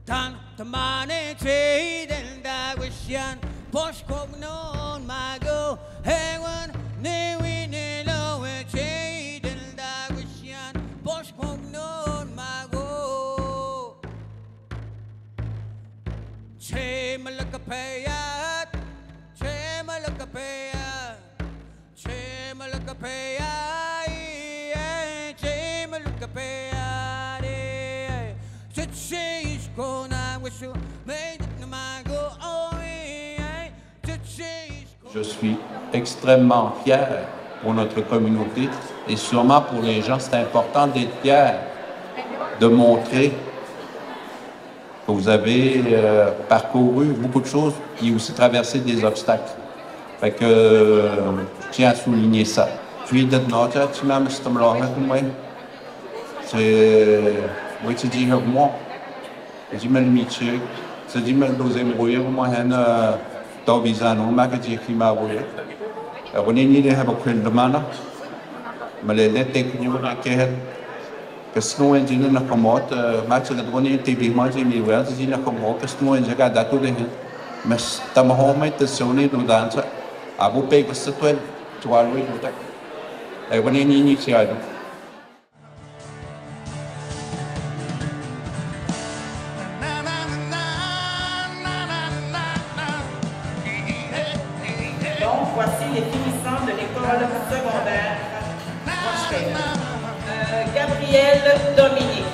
Tant de manité del dagwishan, posh cognon mago, hewan, newi nelo, che del dagwishan, posh cognon mago. Che malakapayat, che malakapayat, che malakapayat, che malakapayat. Je suis extrêmement fier pour notre communauté et sûrement pour les gens, c'est important d'être fier, de montrer que vous avez parcouru beaucoup de choses et aussi traversé des obstacles. Fait que je tiens à souligner ça. Puis de notre c'est dit moi. Je me limite, je dis me deuxième rouille, moi un Tobizano, Makaji Kimawe. On est né à Bokundamana, mais les lettres qui nous ont que snow engine na commode, match de bonne TV, moi j'ai mis well, j'ai na commode, que snow engine a dato de mais tamahome te sonner dans danse, à vous payer que c'est toi, toi, oui, et on est initié. Voici les finissants de l'école secondaire Gabriel Dominique,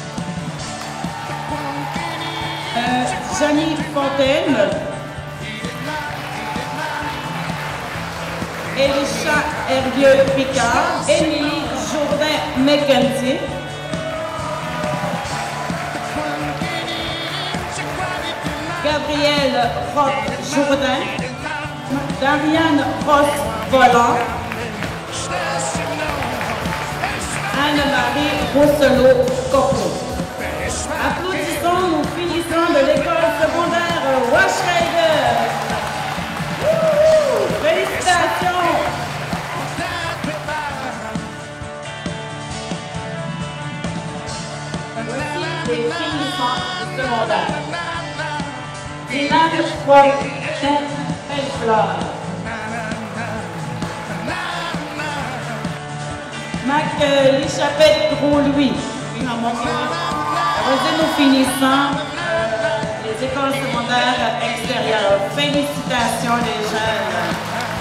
Janie Fontaine, Elisha Hervieux Picard, Émilie Jourdain-Mécantier, Gabrielle Roth-Jourdain, Dariane Ross-Volant, Anne-Marie Rosselot-Coco. Applaudissons nos finissants de l'école secondaire Washrider. Félicitations! Voici les finissants du secondaire. Dylan Roy-Bellefleur. Mac Lichapette Gros-Louis. Voici nos finissants les écoles secondaires extérieures. Félicitations les jeunes.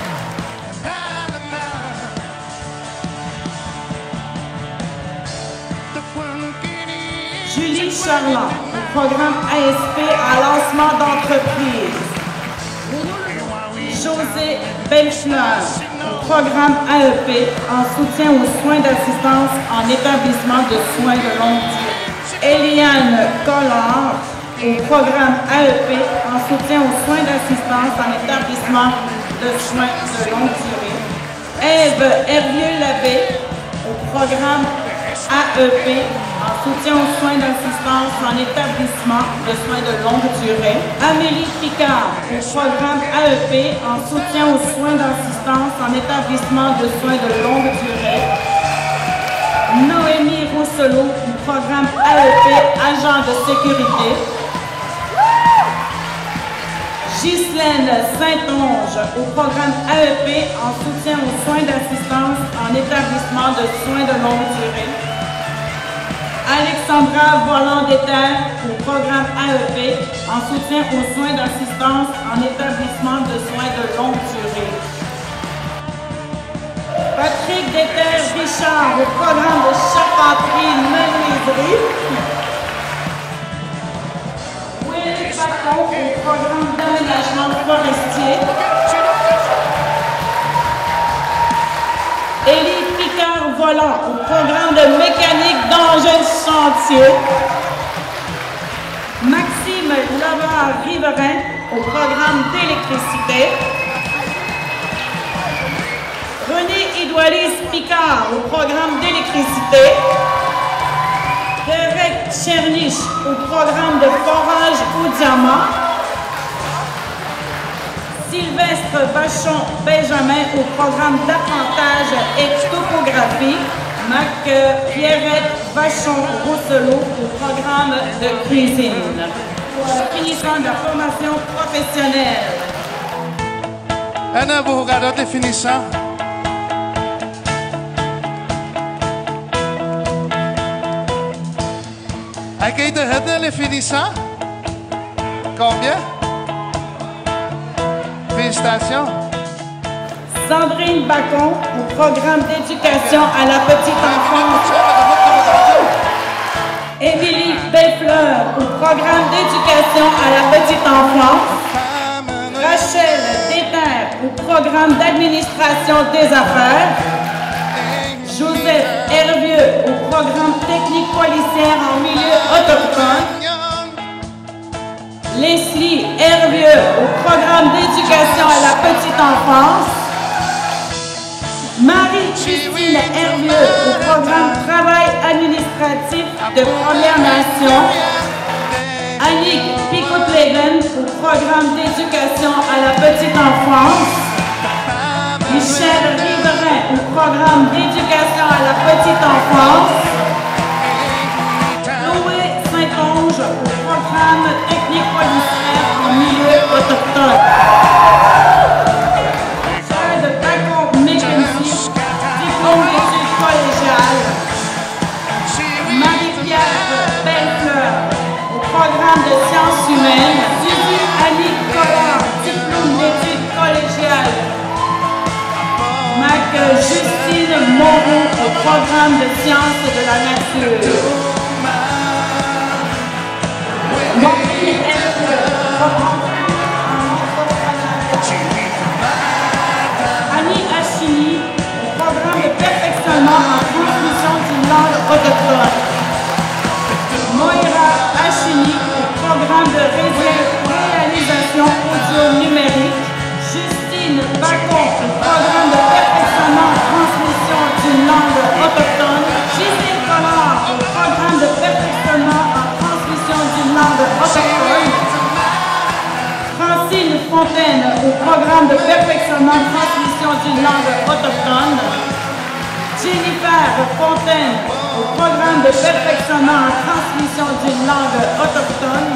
Julie Charland, au programme ASP à lancement d'entreprise. José Belchneur, au programme AEP en soutien aux soins d'assistance en établissement de soins de longue durée. Eliane Collard, au programme AEP en soutien aux soins d'assistance en établissement de soins de longue durée. Ève Hervieux-Labbé, au programme AEP en soutien aux soins d'assistance en établissement de soins de longue durée. Amélie Picard, au programme AEP en soutien aux soins d'assistance en établissement de soins de longue durée. Noémie Rousselot, au programme AEP agent de sécurité. Ghislaine Saint-Onge, au programme AEP en soutien aux soins d'assistance en établissement de soins de longue durée. Alexandra Volant-Déterre, au programme AEP en soutien aux soins d'assistance en établissement de soins de longue durée. Patrick Déterre-Richard, au programme de charpenterie-menuiserie. Will Paton, au programme d'aménagement forestier. Élie Picard-Volant, au programme de mécanique d'engins de chantier. Maxime Lavard-Riverain, au programme d'électricité. René Édouardis Picard, au programme d'électricité. Derek Chernich, au programme de forage au diamant. Sylvestre Vachon-Benjamin, au programme d'apprentissage et topographie. Mac Pierrette Vachon-Rousselot au programme de cuisine. Finissant de la formation professionnelle. Ana buhugado definissant. Accueil de Hedda les finissants. Combien? Félicitations. Sandrine Bacon au programme d'éducation à la petite enfance. Émilie Bellefleur au programme d'éducation à la petite enfance. Rachel Déterre au programme d'administration des affaires. Joseph Hervieux au programme technique policière en milieu autochtone. Leslie Hervieux au programme d'éducation à la petite enfance. Marie-Christine Hervieux au programme travail administratif de Première Nation. Annick Picot-Leven au programme d'éducation à la petite enfance. Michel Riverain au programme d'éducation à la petite enfance. Chloé Saint-Onge au programme technique policière en milieu autochtone. Chad Bacon-Mackenzie, diplôme d'études collégiales. Marie-Pierre Bellefleur au programme de sciences humaines. Suzy Annie Collard, diplôme d'études collégiales. Justine Moreau au programme de sciences de la nature. Maureen Elfleur, Annie Achini au programme de perfectionnement en transmission d'une langue autochtone. Moira Achini au programme de réalisation audio numérique. Justine Bacon au programme de perfectionnement en transmission d'une langue autochtone. Gisèle Collard au programme de perfectionnement en transmission d'une langue autochtone. Francine Fontaine au programme de perfectionnement en transmission d'une langue autochtone. Jennifer Fontaine au programme de perfectionnement en transmission d'une langue autochtone.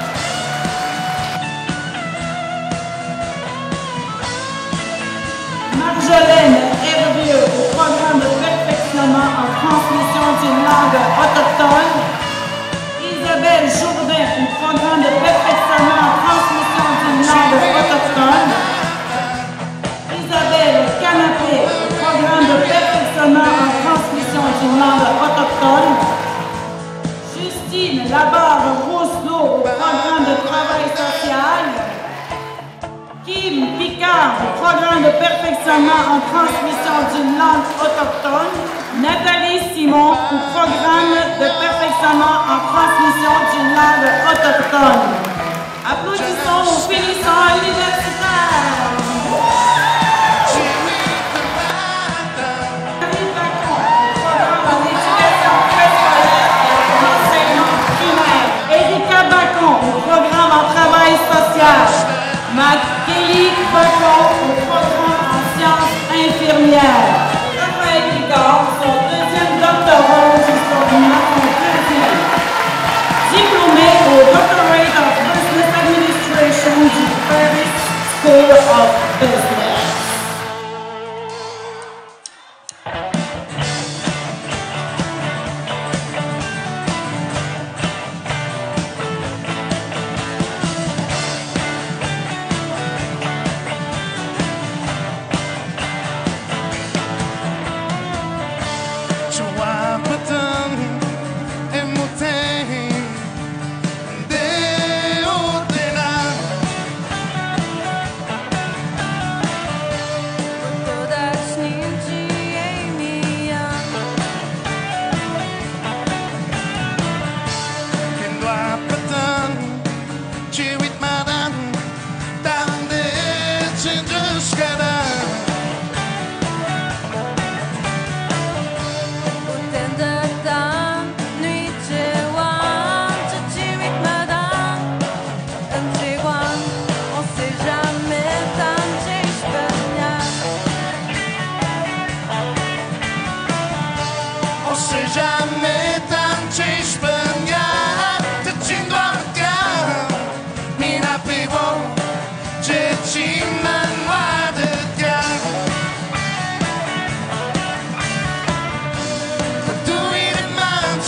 Marjolaine Hervieux au programme de perfectionnement en transmission d'une langue autochtone. Isabelle Jourdain au programme de perfectionnement en transmission d'une langue autochtone. Isabelle Canapé au programme de perfectionnement en transmission d'une langue autochtone. Justine Labarre-Rousselot au programme de travail social. Kim Picard au programme de perfectionnement en transmission d'une langue autochtone. Nathalie Simon au programme de perfectionnement en transmission d'une langue autochtone. Applaudissons aux finissants universitaires. Marie Bacon au programme en éducation préscolaire et enseignement primaire. Erika Bacon au programme en travail social. Kelly Bacon au programme en sciences infirmières. Raphaël Ricard, son deuxième doctorat en histoire du marketing. Diplômé au Doctorate of Business Administration du Paris School of Business.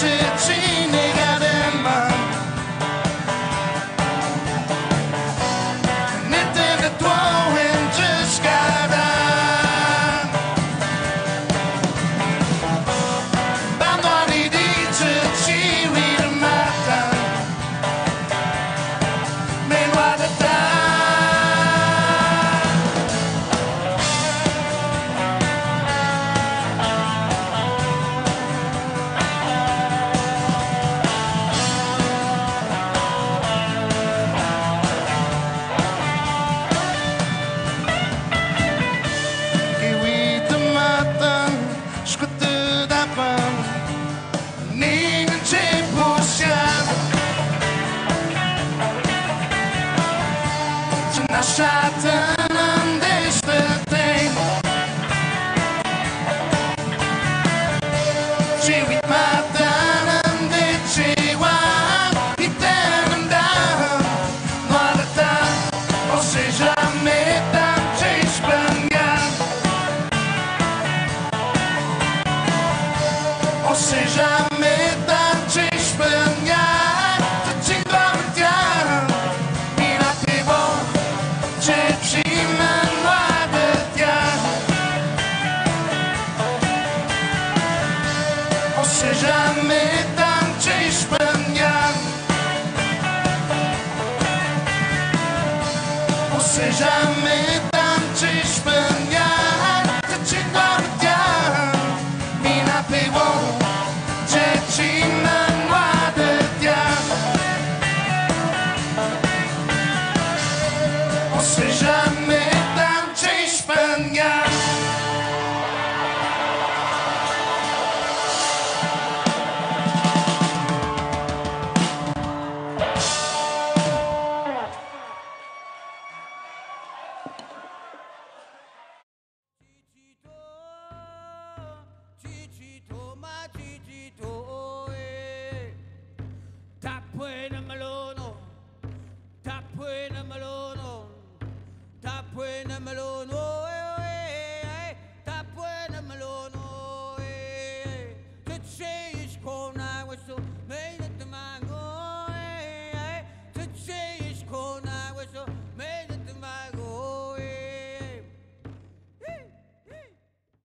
Melon.